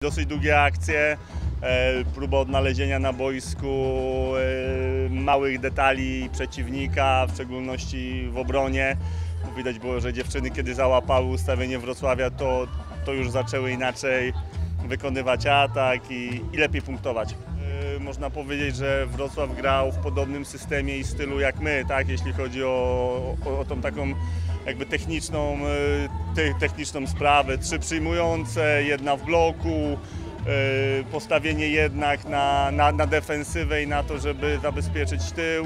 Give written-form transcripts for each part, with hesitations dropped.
Dosyć długie akcje, próba odnalezienia na boisku małych detali przeciwnika, w szczególności w obronie. Widać było, że dziewczyny, kiedy załapały ustawienie Wrocławia, to już zaczęły inaczej wykonywać atak i lepiej punktować. Można powiedzieć, że Wrocław grał w podobnym systemie i stylu jak my, tak? Jeśli chodzi o tą taką jakby techniczną sprawę. 3 przyjmujące, 1 w bloku, postawienie jednak na defensywę i na to, żeby zabezpieczyć tył,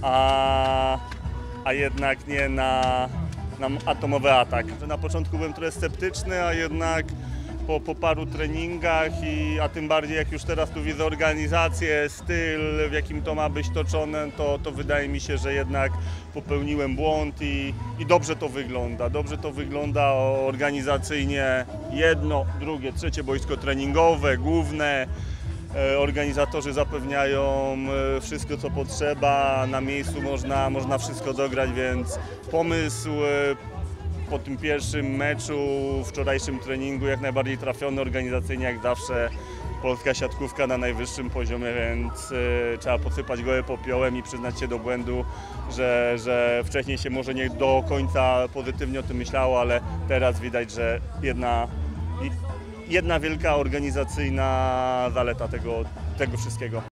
a jednak nie na atomowy atak. Na początku byłem trochę sceptyczny, a jednak po paru treningach, a tym bardziej jak już teraz tu widzę organizację, styl, w jakim to ma być toczone, to wydaje mi się, że jednak popełniłem błąd i dobrze to wygląda. Dobrze to wygląda organizacyjnie. 1, 2, 3 boisko treningowe, główne. Organizatorzy zapewniają wszystko, co potrzeba. Na miejscu można wszystko dograć, więc pomysł po tym pierwszym meczu, wczorajszym treningu jak najbardziej trafiony, organizacyjnie jak zawsze. Polska siatkówka na najwyższym poziomie, więc trzeba posypać gołę popiołem i przyznać się do błędu, że wcześniej się może nie do końca pozytywnie o tym myślało, ale teraz widać, że jedna wielka organizacyjna zaleta tego wszystkiego.